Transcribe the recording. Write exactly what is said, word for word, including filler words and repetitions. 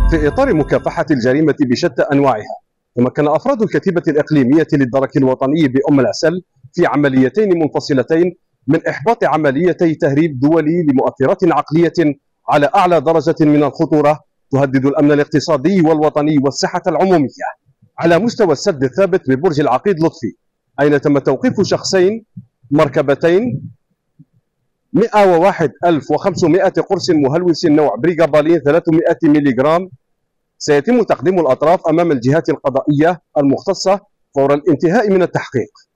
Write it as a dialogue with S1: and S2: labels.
S1: في إطار مكافحة الجريمة بشتى أنواعها، تمكن أفراد الكتيبة الإقليمية للدرك الوطني بأم العسل في عمليتين منفصلتين من إحباط عمليتي تهريب دولي لمؤثرات عقلية على أعلى درجة من الخطورة تهدد الأمن الاقتصادي والوطني والصحة العمومية على مستوى السد الثابت ببرج العقيد لطفي، أين تم توقيف شخصين مركبتين مئة وواحد ألف وخمسمائة قرص مهلوس نوع بريغابالين ثلاثمائة ملغ. سيتم تقديم الأطراف أمام الجهات القضائية المختصة فور الانتهاء من التحقيق.